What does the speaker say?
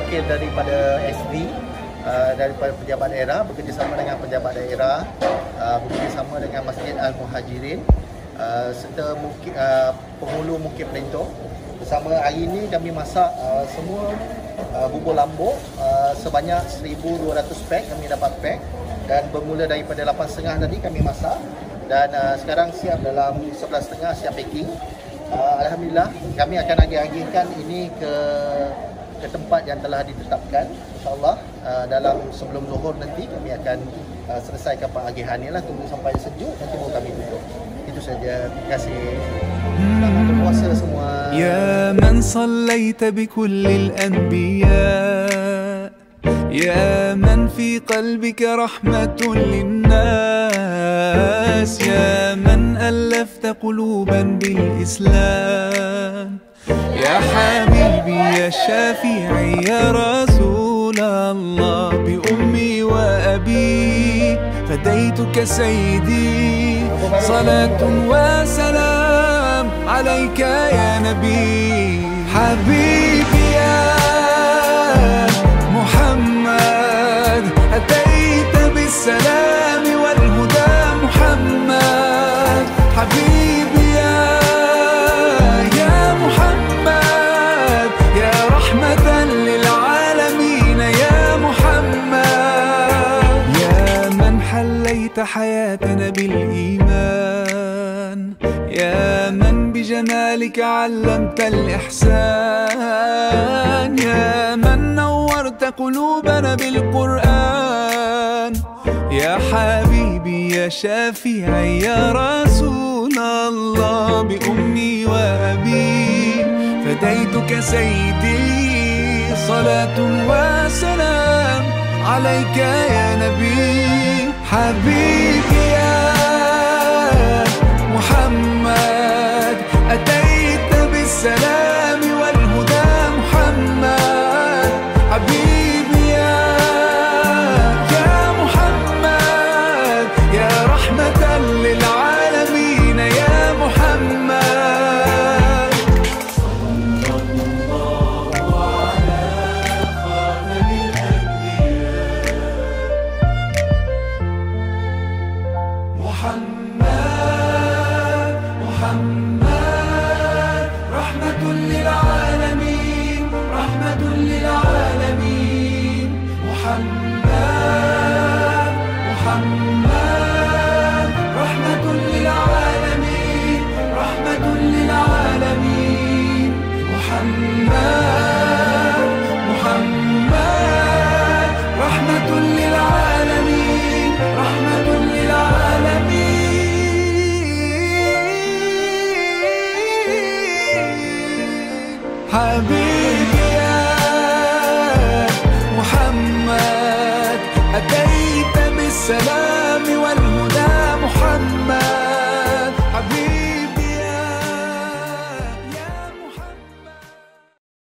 wakil daripada SD, daripada pejabat daerah, bekerjasama dengan pejabat daerah, bekerjasama dengan Masjid Al-Muhajirin, serta penghulu Bukit Pelentor. Bersama hari ini kami masak semua bubur lambuk sebanyak 1,200 pack kami dapat pack, dan bermula daripada 8.30 tadi kami masak, dan sekarang siap dalam 11.30 siap packing. Alhamdulillah, kami akan agih-agihkan ini ke tempat yang telah ditetapkan. InsyaAllah dalam sebelum zuhur nanti kami akan selesaikan pengagihan ni lah. Tunggu sampai sejuk, nanti baru kami tutup. Itu saja. Terima kasih. Selamat berpuasa semua. Ya man sallaita bi kullil anbiya, ya man fi qalbika rahmatun linnas, ya man allafta quluban bil islam, ya habibi ya shafi'i ya rasul Allah, bi ummi wa abi fadaytuka sayyidi, salatun wa salam alayka ya nabi, habibi ya محمد أتيت بالسلام والهدى محمد، حبيبي يا محمد، يا رحمة للعالمين يا محمد، يا من حليت حياتنا بالإيمان، يا من بجمالك علمت الإحسان، يا من نورت قلوبنا بالقرآن، يا حبيبي يا شافعي يا رسول الله، بأمي وأبي فديتك سيدي، صلاة وسلام عليك يا نبي، حبيبي يا محمد أتيت بالسلام والهدى محمد، حبيبي يا محمد، يا رحمة للعالمين يا محمد، صلى الله على خاتم الأنبياء محمد، محمد رحمة للعالمين، رحمة للعالمين، محمد، محمد